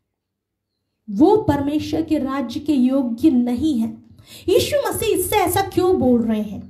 वो परमेश्वर के राज्य के योग्य नहीं है। यीशु मसीह इससे ऐसा क्यों बोल रहे हैं,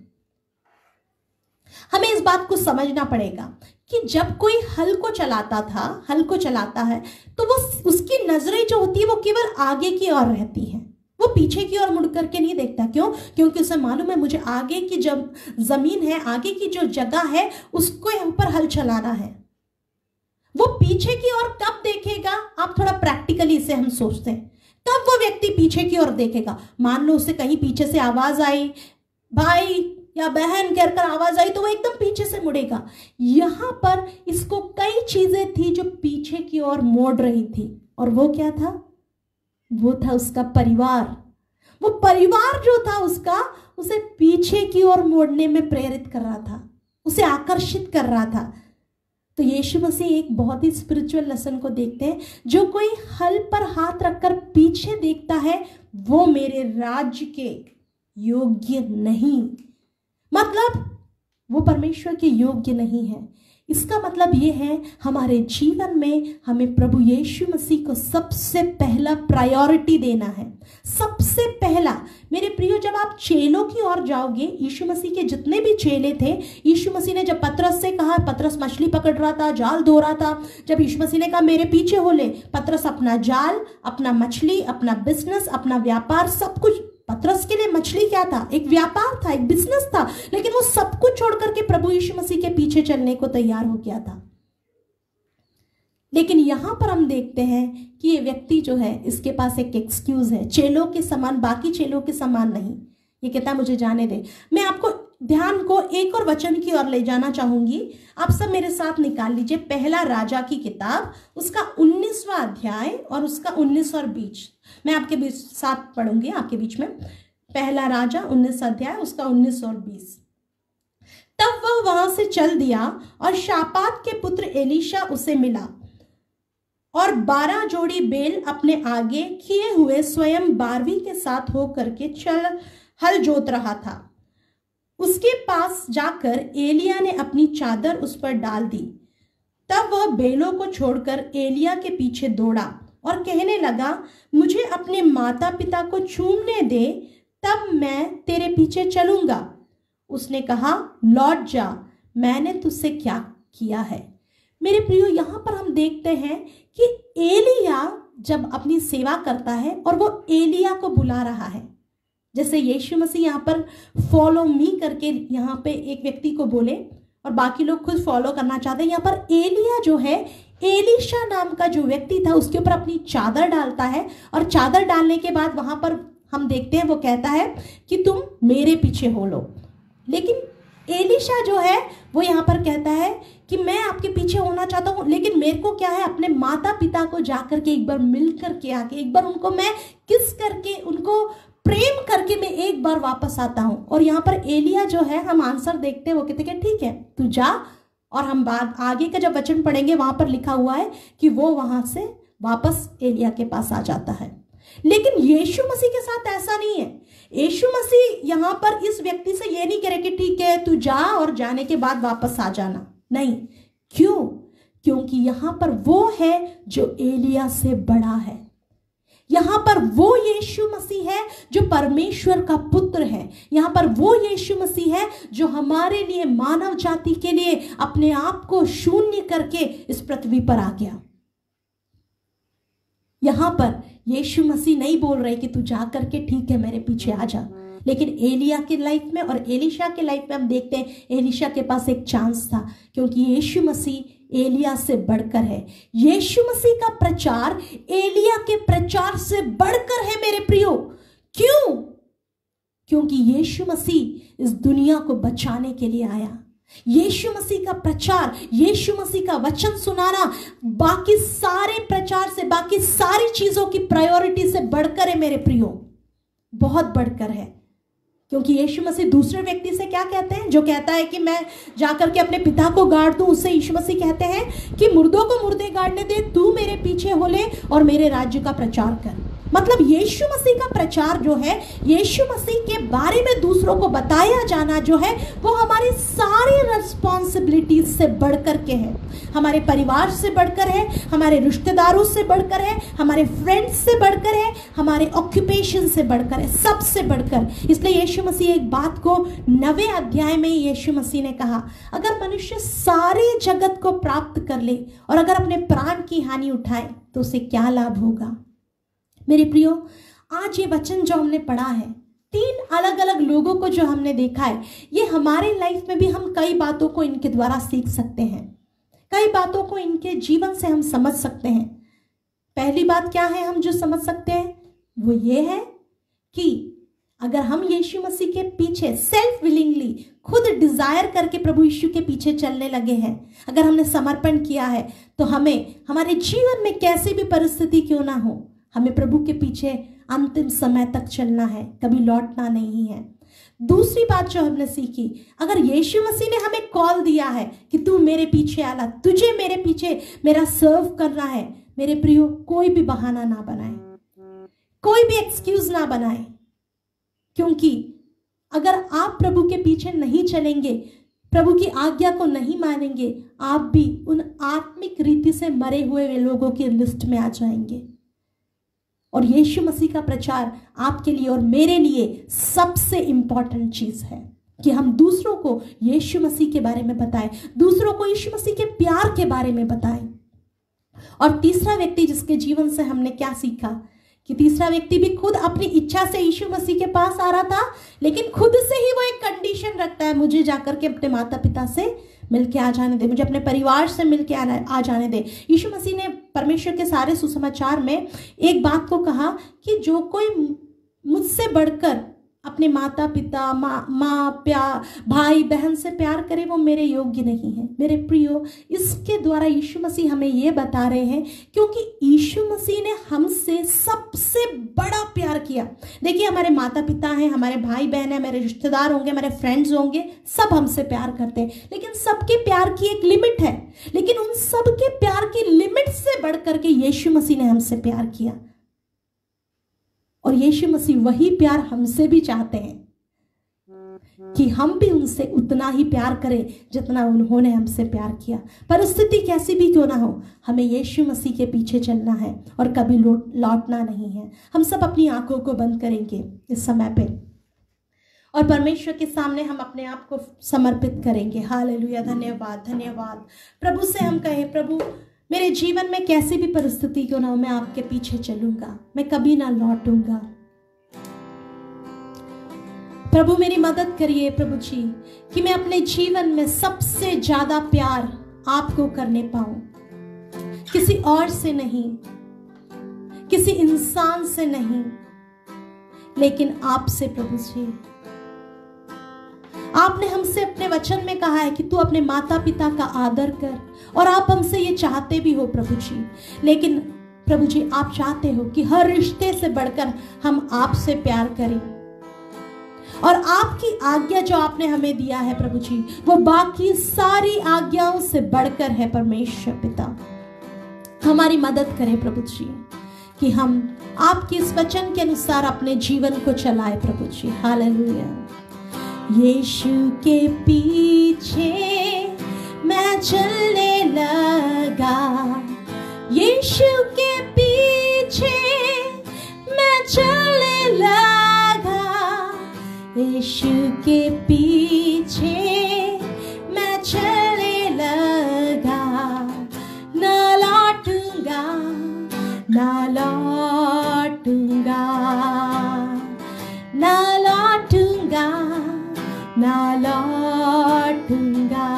हमें इस बात को समझना पड़ेगा कि जब कोई हल को चलाता था, हल को चलाता है, तो वो उसकी नजरें जो होती है वो केवल आगे की ओर रहती हैं, वो पीछे की ओर मुड़ करके नहीं देखता। क्यों? क्योंकि उसे मालूम है मुझे आगे की जब जमीन है, आगे की जो जगह है उसको ऊपर हल चलाना है। वो पीछे की ओर कब देखेगा, आप थोड़ा प्रैक्टिकली इसे हम सोचते हैं, कब वो व्यक्ति पीछे की ओर देखेगा। मान लो उसे कहीं पीछे से आवाज आई, भाई या बहन कहकर आवाज आई, तो वो एकदम पीछे से मुड़ेगा। यहां पर इसको कई चीजें थी जो पीछे की ओर मोड़ रही थी, और वो क्या था, वो था उसका परिवार। वो परिवार जो था उसका, उसे पीछे की ओर मोड़ने में प्रेरित कर रहा था, उसे आकर्षित कर रहा था। तो यीशु मसीह एक बहुत ही स्पिरिचुअल लेसन को देखते हैं, जो कोई हल पर हाथ रखकर पीछे देखता है वो मेरे राज्य के योग्य नहीं, मतलब वो परमेश्वर के योग्य नहीं है। इसका मतलब ये है हमारे जीवन में हमें प्रभु यीशु मसीह को सबसे पहला प्रायोरिटी देना है, सबसे पहला। मेरे प्रियो जब आप चेलों की ओर जाओगे, यीशु मसीह के जितने भी चेले थे, यीशु मसीह ने जब पतरस से कहा, पतरस मछली पकड़ रहा था, जाल धो रहा था, जब यीशु मसीह ने कहा मेरे पीछे हो ले, पतरस अपना जाल, अपना मछली, अपना बिजनेस, अपना व्यापार, सब कुछ, पतरस के लिए मछली क्या था, एक व्यापार था, एक बिजनेस था, लेकिन वो सब कुछ छोड़ करके प्रभु यीशु मसीह के पीछे चलने को तैयार हो गया था। लेकिन यहां पर हम देखते हैं कि ये व्यक्ति जो है इसके पास एक एक्सक्यूज है, चेलों के समान, बाकी चेलों के समान नहीं। ये कहता है मुझे जाने दे। मैं आपको ध्यान को एक और वचन की ओर ले जाना चाहूंगी, आप सब मेरे साथ निकाल लीजिए पहला राजा की किताब, उसका उन्नीसवां अध्याय और उसका उन्नीस और बीच, मैं आपके बीच साथ पढ़ूंगी, आपके बीच में। पहला राजा उन्नीस अध्याय, उसका उन्नीस और बीस। तब वह वहां से चल दिया और शापात के पुत्र एलीशा उसे मिला, और बारह जोड़ी बैल अपने आगे किए हुए स्वयं बारहवीं के साथ होकर के चल हल जोत रहा था। उसके पास जाकर एलिया ने अपनी चादर उस पर डाल दी। तब वह बैलों को छोड़कर एलिया के पीछे दौड़ा और कहने लगा, मुझे अपने माता पिता को चूमने दे, तब मैं तेरे पीछे चलूंगा। उसने कहा, लौट जा, मैंने तुझसे क्या किया है। मेरे प्रियो यहाँ पर हम देखते हैं कि एलिया जब अपनी सेवा करता है और वो एलिया को बुला रहा है, जैसे यीशु मसीह यहाँ पर फॉलो मी करके यहाँ पे एक व्यक्ति को बोले और बाकी लोग खुद फॉलो करना चाहते हैं, यहाँ पर एलिया जो है, एलीशा नाम का जो व्यक्ति था उसके ऊपर अपनी चादर डालता है, और चादर डालने के बाद वहां पर हम देखते हैं वो कहता है कि तुम मेरे पीछे हो लो, लेकिन एलीशा जो है वो यहाँ पर कहता है कि मैं आपके पीछे होना चाहता हूँ, लेकिन मेरे को क्या है, अपने माता पिता को जाकर के एक बार मिल करके आके एक बार उनको मैं किस करके उनको प्रेम करके मैं एक बार वापस आता हूँ। और यहाँ पर एलिया जो है, हम आंसर देखते हैं, वो कहते हैं ठीक है तू जा, और हम बाद आगे का जब वचन पढ़ेंगे वहां पर लिखा हुआ है कि वो वहां से वापस एलिया के पास आ जाता है। लेकिन यीशु मसीह के साथ ऐसा नहीं है। यीशु मसीह यहाँ पर इस व्यक्ति से ये नहीं कह रहे कि ठीक है तू जा और जाने के बाद वापस आ जाना, नहीं। क्यों? क्योंकि यहाँ पर वो है जो एलिया से बड़ा है। यहाँ पर वो यीशु मसीह है जो परमेश्वर का पुत्र है। यहाँ पर वो यीशु मसीह है जो हमारे लिए, मानव जाति के लिए अपने आप को शून्य करके इस पृथ्वी पर आ गया। यहाँ पर यीशु मसीह नहीं बोल रहे कि तू जा करके ठीक है मेरे पीछे आ जा, लेकिन एलिया के लाइफ में और एलीशा के लाइफ में हम देखते हैं एलीशा के पास एक चांस था, क्योंकि यीशु मसीह एलिया से बढ़कर है। यीशु मसीह का प्रचार एलिया के प्रचार से बढ़कर है मेरे प्रियो। क्यों? क्योंकि यीशु मसीह इस दुनिया को बचाने के लिए आया। यीशु मसीह का प्रचार, यीशु मसीह का वचन सुनाना बाकी सारे प्रचार से, बाकी सारी चीजों की प्रायोरिटी से बढ़कर है मेरे प्रियो, बहुत बढ़कर है। क्योंकि यीशु मसीह दूसरे व्यक्ति से क्या कहते हैं, जो कहता है कि मैं जाकर के अपने पिता को गाड़ दूं, उससे यीशु मसीह कहते हैं कि मुर्दों को मुर्दे गाड़ने दे, तू मेरे पीछे हो ले और मेरे राज्य का प्रचार कर। मतलब यीशु मसीह का प्रचार जो है, यीशु मसीह के बारे में दूसरों को बताया जाना जो है, वो हमारी सारी रिस्पॉन्सिबिलिटीज से बढ़कर के है। हमारे परिवार से बढ़कर है, हमारे रिश्तेदारों से बढ़कर है, हमारे फ्रेंड्स से बढ़कर है, हमारे ऑक्यूपेशन से बढ़कर है, सबसे बढ़कर। इसलिए यीशु मसीह एक बात को नवे अध्याय में यीशु मसीह ने कहा, अगर मनुष्य सारे जगत को प्राप्त कर ले और अगर अपने प्राण की हानि उठाए तो उसे क्या लाभ होगा। मेरे प्रियो, आज ये वचन जो हमने पढ़ा है, तीन अलग अलग लोगों को जो हमने देखा है, ये हमारे लाइफ में भी हम कई बातों को इनके द्वारा सीख सकते हैं, कई बातों को इनके जीवन से हम समझ सकते हैं। पहली बात क्या है हम जो समझ सकते हैं, वो ये है कि अगर हम यीशु मसीह के पीछे सेल्फ विलिंगली, खुद डिजायर करके प्रभु यीशु के पीछे चलने लगे हैं, अगर हमने समर्पण किया है, तो हमें हमारे जीवन में कैसी भी परिस्थिति क्यों ना हो, हमें प्रभु के पीछे अंतिम समय तक चलना है, कभी लौटना नहीं है। दूसरी बात जो हमने सीखी, अगर यीशु मसीह ने हमें कॉल दिया है कि तू मेरे पीछे आला, तुझे मेरे पीछे मेरा सर्व करना है, मेरे प्रियो कोई भी बहाना ना बनाए, कोई भी एक्सक्यूज ना बनाए। क्योंकि अगर आप प्रभु के पीछे नहीं चलेंगे, प्रभु की आज्ञा को नहीं मानेंगे, आप भी उन आत्मिक रीति से मरे हुए लोगों की लिस्ट में आ जाएंगे। और यीशु मसीह का प्रचार आपके लिए और मेरे लिए सबसे इंपॉर्टेंट चीज है कि हम दूसरों को यीशु मसीह के बारे में बताएं, दूसरों को यीशु मसीह के प्यार के बारे में बताएं। और तीसरा व्यक्ति जिसके जीवन से हमने क्या सीखा कि तीसरा व्यक्ति भी खुद अपनी इच्छा से यीशु मसीह के पास आ रहा था, लेकिन खुद से ही वो एक कंडीशन रखता है, मुझे जाकर के अपने माता पिता से मिलके आ जाने दे, मुझे अपने परिवार से मिलके आना आ जाने दे। यीशु मसीह ने परमेश्वर के सारे सुसमाचार में एक बात को कहा कि जो कोई मुझसे बढ़कर अपने माता पिता, माँ माँ प्यार, भाई बहन से प्यार करे, वो मेरे योग्य नहीं है। मेरे प्रियो, इसके द्वारा यीशु मसीह हमें ये बता रहे हैं, क्योंकि यीशु मसीह ने हमसे सबसे बड़ा प्यार किया। देखिए, हमारे माता पिता हैं, हमारे भाई बहन हैं, हमारे रिश्तेदार होंगे, हमारे फ्रेंड्स होंगे, सब हमसे प्यार करते हैं, लेकिन सबके प्यार की एक लिमिट है। लेकिन उन सबके प्यार की लिमिट से बढ़कर के यीशु मसीह ने हमसे प्यार किया, और यीशु मसीह वही प्यार हमसे भी चाहते हैं कि हम भी उनसे उतना ही प्यार करें जितना उन्होंने हमसे प्यार किया। परिस्थिति कैसी भी क्यों ना हो, हमें यीशु मसीह के पीछे चलना है और कभी लौट लौटना नहीं है। हम सब अपनी आंखों को बंद करेंगे इस समय पे और परमेश्वर के सामने हम अपने आप को समर्पित करेंगे। हालेलुया, धन्यवाद धन्यवाद। प्रभु से हम कहें, प्रभु मेरे जीवन में कैसी भी परिस्थिति क्यों ना हो, मैं आपके पीछे चलूंगा, मैं कभी ना लौटूंगा। प्रभु मेरी मदद करिए प्रभु जी, कि मैं अपने जीवन में सबसे ज्यादा प्यार आपको करने पाऊं, किसी और से नहीं, किसी इंसान से नहीं, लेकिन आपसे प्रभु जी, आपने हमसे अपने वचन में कहा है कि तू अपने माता पिता का आदर कर, और आप हमसे ये चाहते भी हो प्रभु जी। लेकिन प्रभु जी, आप चाहते हो कि हर रिश्ते से बढ़कर हम आपसे प्यार करें, और आपकी आज्ञा जो आपने हमें दिया है प्रभु जी, वो बाकी सारी आज्ञाओं से बढ़कर है। परमेश्वर पिता, हमारी मदद करें प्रभु जी कि हम आपके इस वचन के अनुसार अपने जीवन को चलाए प्रभु जी। हालेलुया। यीशु के पीछे मैं चलने लगा, यीशु के पीछे मैं चलने लगा, यीशु के पीछे मैं चलने लगा, ना लौटूंगा ना लौटूंगा ना लौटूंगा ना लौटूंगा,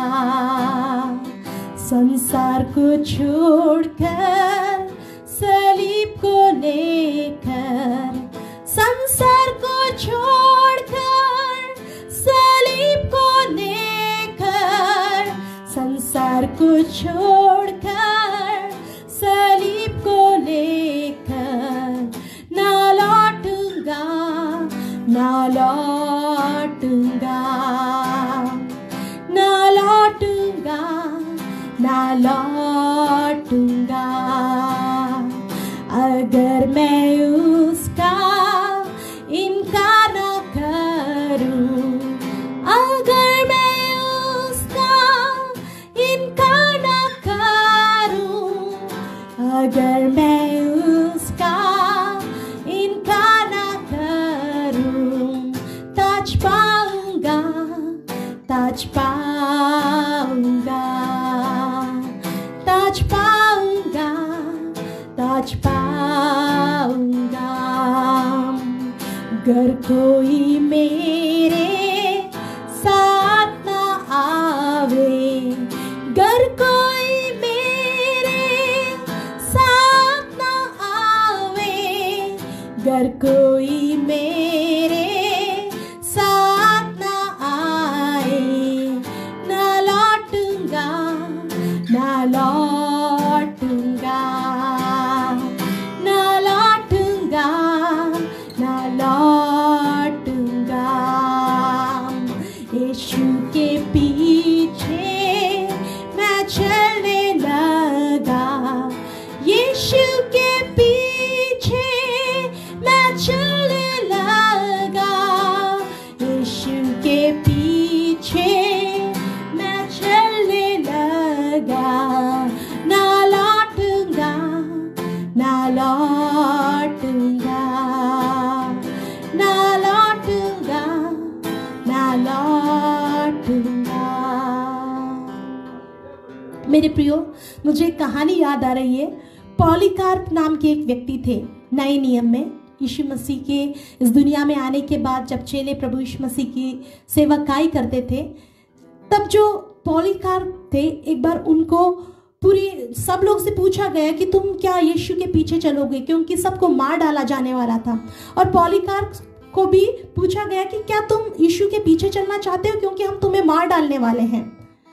संसार को छोड़कर सलीब को लेकर, संसार को छोड़कर सलीब को लेकर, संसार को छोड़कर सलीब को लेकर, ना लौटूंगा ना लौटूंगा ना लौटूंगा ना लौटूंगा, अगर मैं उसका इनकार न करूं, अगर मैं उसका इनकार न करूं, अगर मैं उसका इनकार न करूं, ताज पाऊंगा ताज पाऊंगा ताज पाऊंगा ताज पाऊंगा, अगर कोई मेरे साथ ना आवे, अगर कोई मेरे साथ ना आवे, अगर कोई मेरे साथ ना आए, ना लौटूंगा ना लौटूंगा ना लौटूंगा ना लौटूंगा, यीशु के पीछे मैं चलने लगा, यीशु के पीछे मैं चलने लगा, यीशु के पीछे मैं चलने लगा, ना लौटूंगा ना लौटूंगा ना लौटूंगा ना लौटूंगा। मेरे प्रियो, मुझे एक कहानी याद आ रही है। पॉलीकार्प नाम के एक व्यक्ति थे नए नियम में। यीशु मसीह के इस दुनिया में आने के बाद जब चेले प्रभु यीशु मसीह की सेवकाई करते थे, तब जो पॉलीकार्प थे, एक बार उनको पूरी सब लोग से पूछा गया कि तुम क्या यीशु के पीछे चलोगे, क्योंकि सबको मार डाला जाने वाला था। और पॉलीकार्प को भी पूछा गया कि क्या तुम यीशु के पीछे चलना चाहते हो, क्योंकि हम तुम्हें मार डालने वाले हैं,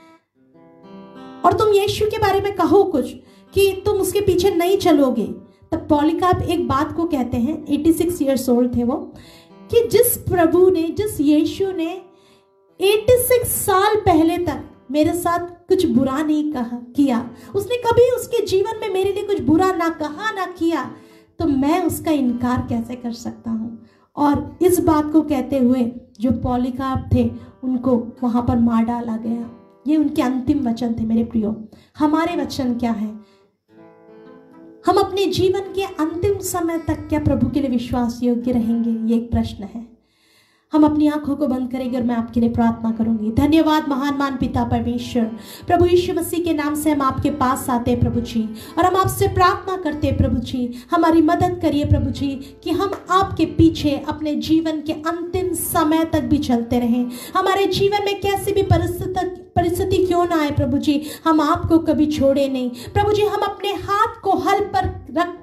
और तुम यीशु के बारे में कहो कुछ कि तुम उसके पीछे नहीं चलोगे। तब पॉलीकार्प एक बात को कहते हैं, छियासी इयर्स ओल्ड थे वो, कि जिस प्रभु ने, जिस यीशु ने छियासी साल पहले तक मेरे साथ कुछ बुरा नहीं कहा किया, उसने कभी उसके जीवन में मेरे लिए कुछ बुरा ना कहा ना किया, तो मैं उसका इनकार कैसे कर सकता हूँ। और इस बात को कहते हुए जो पॉलीकार्प थे, उनको वहां पर मार डाला गया। ये उनके अंतिम वचन थे। मेरे प्रियो, हमारे वचन क्या है? हम अपने जीवन के अंतिम समय तक क्या प्रभु के लिए विश्वास योग्य रहेंगे? ये एक प्रश्न है। हम अपनी आंखों को बंद करेंगे और मैं आपके लिए प्रार्थना करूंगी। धन्यवाद महान मान पिता परमेश्वर, प्रभु यीशु मसीह के नाम से हम आपके पास आते हैं प्रभु जी, और हम आपसे प्रार्थना करते हैं प्रभु जी, हमारी मदद करिए प्रभु जी, कि हम आपके पीछे अपने जीवन के अंतिम समय तक भी चलते रहें। हमारे जीवन में कैसी भी परिस्थिति परिस्थिति क्यों ना आए प्रभु जी, हम आपको कभी छोड़े नहीं प्रभु जी। हम अपने हाथ को हल पर रखने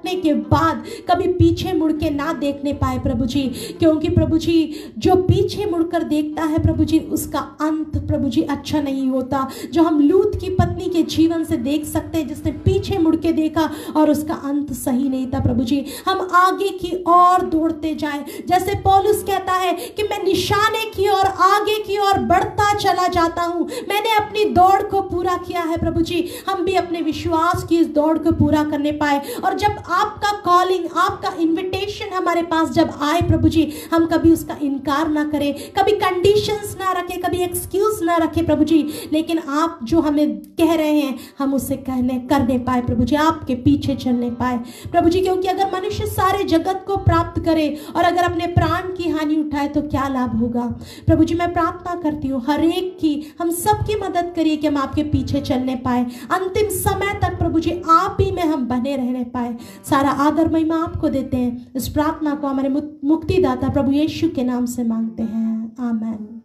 देखने के बाद कभी पीछे मुड़ के ना देखने पाए प्रभु जी, क्योंकि प्रभु जी जो पीछे मुड़कर देखता है प्रभु जी उसका अंत प्रभु जी अच्छा नहीं होता। जो हम लूत की पत्नी के जीवन से देख सकते हैं, जिसने पीछे मुड़ के देखा और उसका अंत सही नहीं था प्रभु जी। हम आगे की ओर दौड़ते जाएं, जैसे पौलुस कहता है कि मैं निशाने की ओर आगे की ओर बढ़ता चला जाता हूं, मैंने अपनी दौड़ को पूरा किया है प्रभु जी। हम भी अपने विश्वास की इस दौड़ को पूरा करने पाए, और जब आपका कॉलिंग, आपका इनविटेशन हमारे पास जब आए प्रभु जी, हम कभी उसका इनकार ना करें, कभी कंडीशंस ना रखें, कभी एक्सक्यूज ना रखें प्रभु जी, लेकिन आप जो हमें कह रहे हैं हम उसे कहने करने पाए प्रभु जी, आपके पीछे चलने पाए प्रभु जी। क्योंकि अगर मनुष्य सारे जगत को प्राप्त करे और अगर अपने प्राण की हानि उठाए तो क्या लाभ होगा प्रभु जी। मैं प्रार्थना करती हूँ हर एक की, हम सब की मदद करिए कि हम आपके पीछे चलने पाए, अंतिम समय तक प्रभु जी आप ही में हम बने रहने पाए। सारा आदर महिमा आपको देते हैं। इस प्रार्थना को हमारे मुक्तिदाता प्रभु यीशु के नाम से मांगते हैं, आमीन।